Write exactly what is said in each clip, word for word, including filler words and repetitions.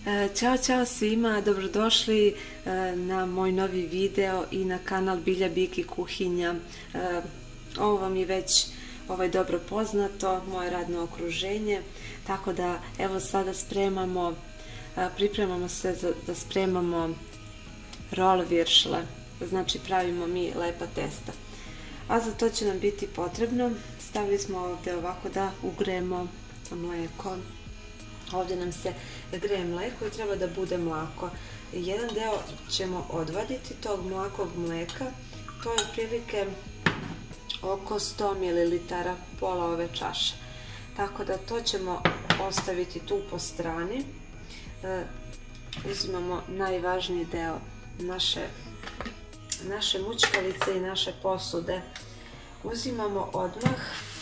Ćao, čao svima, dobrodošli na moj novi video i na kanal Bilja, Biki, kuhinja. Ovo vam je već ovaj, dobro poznato, moje radno okruženje, tako da evo sada spremamo, pripremamo se za, da spremamo rol viršle, znači pravimo mi lepa testa. A za to će nam biti potrebno, stavili smo ovdje ovako da ugremo mlijeko. Ovdje nam se greje mlijeko i treba da bude mlako. Jedan deo ćemo odvaditi tog mlakog mlijeka, to je otprilike oko sto mililitara, pola ove čaše. Tako da to ćemo ostaviti tu po strani. Uzimamo najvažniji deo naše, naše mućkalice i naše posude. Uzimamo odmah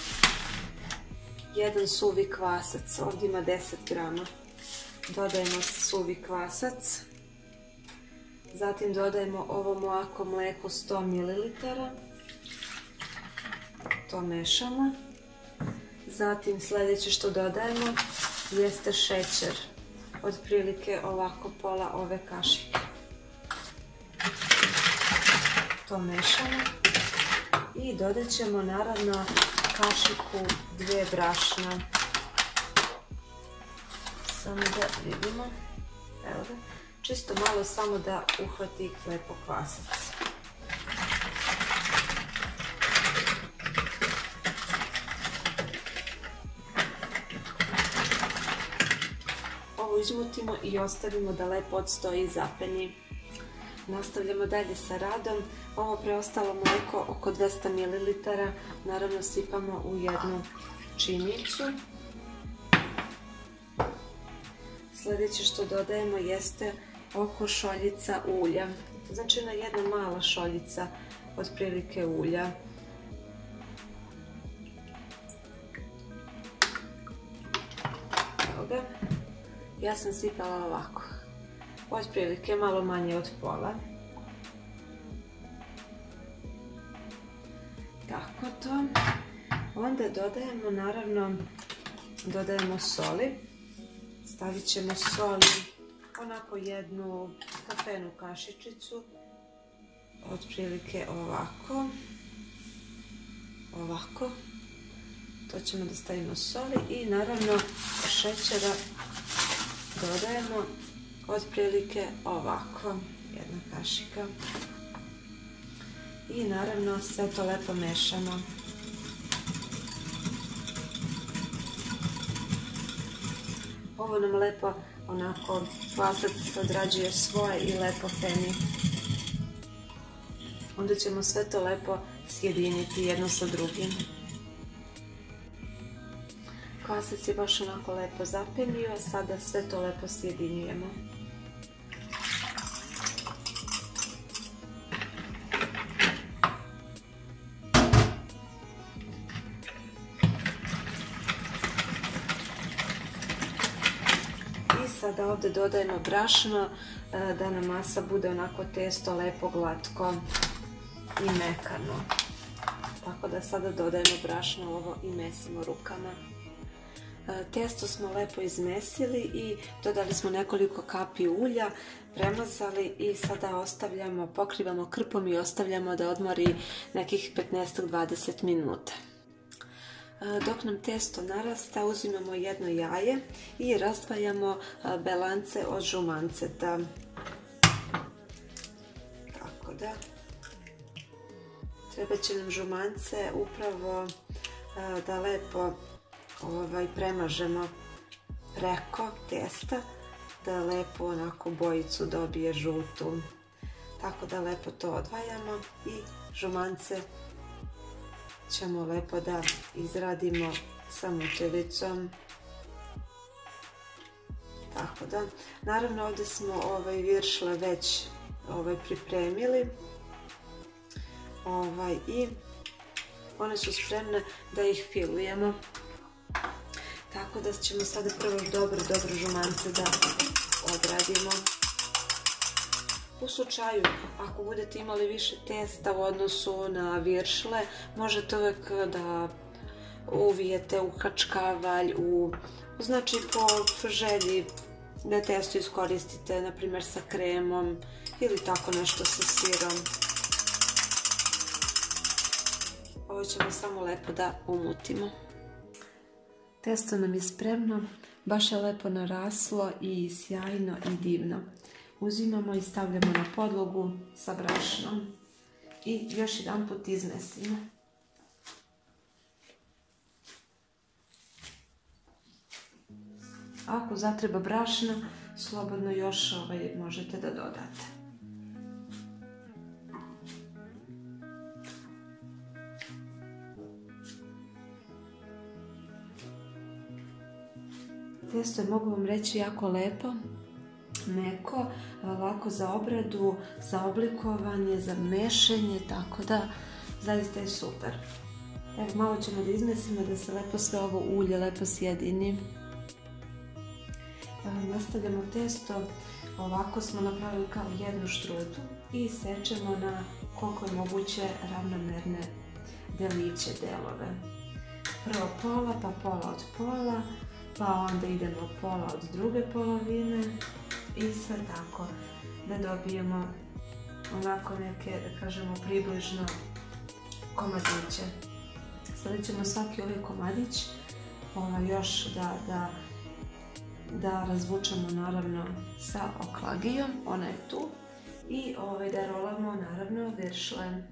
jedan suvi kvasac, ovdje ima deset grama. Dodajemo suvi kvasac. Zatim dodajemo ovo mlako mlijeko sto mililitara. To mešamo. Zatim sljedeće što dodajemo jeste šećer. Otprilike ovako pola ove kašike. To mešamo. I dodat ćemo naravno kašiku dvije brašna. Samo da vidimo. Evo ga. Čisto malo samo da uhvati lepo kvasac. Ovo izmutimo i ostavimo da lepo odstoji i zapeni. Nastavljamo dalje sa radom. Ovo preostalo mlijeko oko dvesta mililitara naravno sipamo u jednu činjicu. Sljedeće što dodajemo jeste oko šoljica ulja. Znači na jedna mala šoljica otprilike ulja. Evo ga. Ja sam sipala ovako. Otprilike malo manje od pola. Tako to. Onda dodajemo, naravno, dodajemo soli. Stavit ćemo soli onako jednu kafenu kašičicu. Otprilike ovako. Ovako. To ćemo da stavimo soli i naravno šećera dodajemo otprilike ovako, jedna kašika. I naravno sve to lepo mešamo. Ovo nam lepo onako kvasac odrađuje svoje i lepo peni. Onda ćemo sve to lepo sjediniti jedno sa drugim. Kvasac je baš onako lepo zapenio, sada sve to lepo sjedinjujemo. I sada ovdje dodajemo brašno da nam masa bude onako testo lepo glatko i mekano. Tako da sada dodajemo brašno u ovo i mesimo rukama. Testo smo lepo izmesili i dodali smo nekoliko kapi ulja, premazali i sada ostavljamo, pokrivamo krpom i ostavljamo da odmori nekih petnaest do dvadeset minuta. Dok nam testo narasta, uzimamo jedno jaje i razdvajamo belance od žumanceta. Tako da. Treba će nam žumance upravo da lepo Ovaj, premažemo preko testa, da lepo onako bojicu dobije žutu. Tako da lepo to odvajamo i žumance ćemo lepo da izradimo sa mućelicom. Tako da, naravno ovdje smo ovaj, viršle već ovaj, pripremili ovaj, i one su spremne da ih filujemo. Tako da ćemo sada prvo dobro, dobro žumance da odradimo. U slučaju, ako budete imali više testa u odnosu na viršle, možete uvijek da uvijete u kačkavalj, u, znači po želji da testo iskoristite, na primjer sa kremom ili tako nešto sa sirom. Ovo ćemo samo lepo da umutimo. Testo nam je spremno, baš je lepo naraslo i sjajno i divno. Uzimamo i stavljamo na podlogu sa brašnom i još jedan put izmesimo. Ako zatreba brašna, slobodno još ovaj možete da dodate. Testo je, mogu vam reći, jako lepo, meko, lako za obradu, za oblikovanje, za mešanje, tako da zaista je super. Evo, malo ćemo da izmesimo da se lepo sve ovo ulje lepo sjedini. Nastavljamo testo, ovako smo napravili kao jednu štrudu i sečemo na koliko je moguće ravnomerne deliće, delove. Prvo pola, pa pola od pola, pa onda idemo pola od druge polovine i sve tako da dobijemo onako neke, da kažemo, približno komadiće. Sada ćemo svaki ovaj komadić još da, da, da razvučemo naravno sa oklagijom, ona je tu, i ovaj, da rolamo naravno viršle.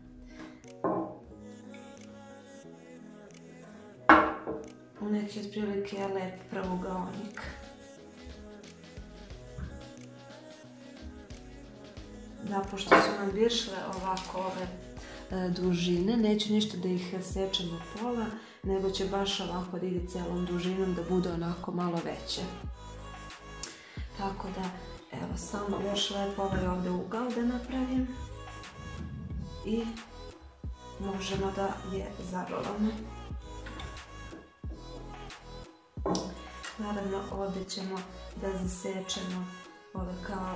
U neki otprilike lep pravougaonik. Da, pošto su nam viršle ovako ove e, dužine, neću ništa da ih sečemo pola, nego će baš ovako da ide celom dužinom, da bude onako malo veće. Tako da, evo, samo još lepo ovaj ovde ugao da napravim i možemo da je zarolamo. Naravno, ovdje ćemo da zasečemo ove kao,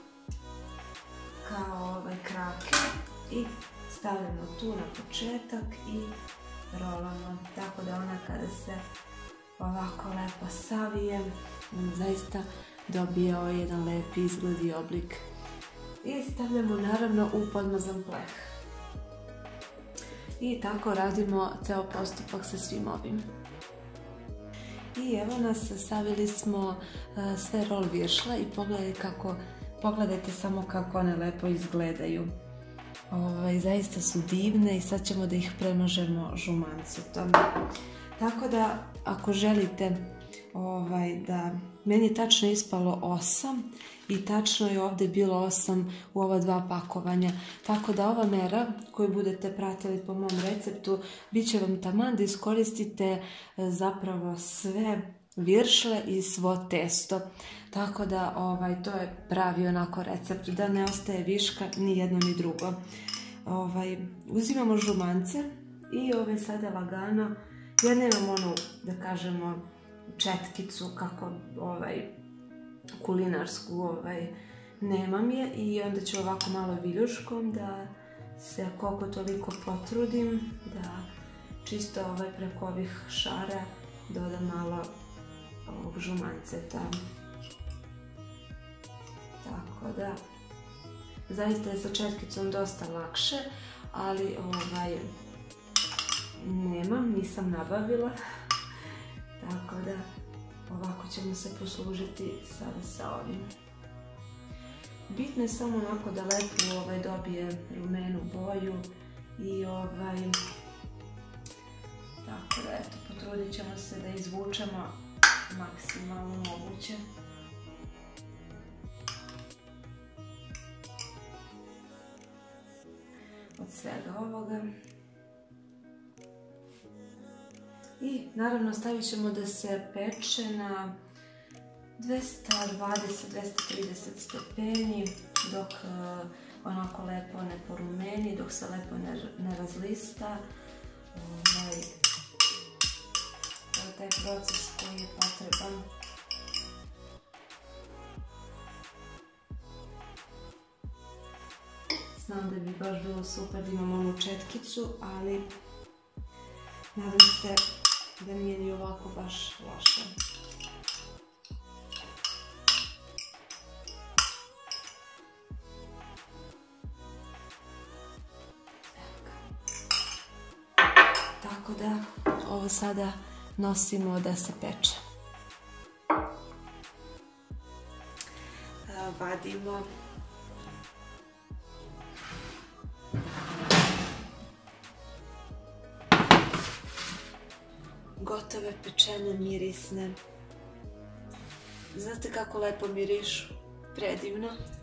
kao ove krake i stavljamo tu na početak i rolamo. Tako da ona kada se ovako lepo savije, zaista dobije ovaj jedan lep izgled i oblik. I stavljamo naravno u podmazan pleh. I tako radimo ceo postupak sa svim ovim. I evo nas, savili smo sve rol viršla i pogledajte kako, pogledajte samo kako one lepo izgledaju. Ovaj, zaista su divne i sad ćemo da ih premažemo žumancetom. Tako da, ako želite ovaj, da... Meni je tačno ispalo osam i tačno je ovdje bilo osam u ova dva pakovanja. Tako da ova mera koju budete pratili po mom receptu bit će vam taman da iskoristite zapravo sve viršle i svo testo. Tako da ovaj, to je pravi onako recept, da ne ostaje viška ni jedno ni drugo. Ovaj, uzimamo žumance i ovaj, sada lagano, ja nemam onu, da kažemo, četkicu kako ovaj kulinarsku, ovaj nemam je, i onda ću ovako malo viljuškom da se koliko toliko potrudim da čisto ovaj preko ovih šara dodam malo ovog žumanceta. Tako da zaista je sa četkicom dosta lakše, ali ovaj nemam, nisam nabavila. Tako da ovako ćemo se poslužiti sada sa ovim. Bitno je samo onako da lepo ovaj, dobije rumenu boju i ovaj... Tako da eto, potrudit ćemo se da izvučemo maksimalno moguće. Od svega ovoga. I naravno stavit ćemo da se peče na dvesta dvadeset do dvesta trideset stepeni dok uh, onako lepo ne porumeni, dok se lepo ne, ne razlista. Ovaj, to je taj proces koji je potreban. Znam da bi baš bilo super da imamo onu četkicu, ali nadam se da nije ni ovako baš loše. Tako da ovo sada nosimo da se peče. Vadimo. Gotove pečene mirisne. Znate kako lepo mirišu? Predivno.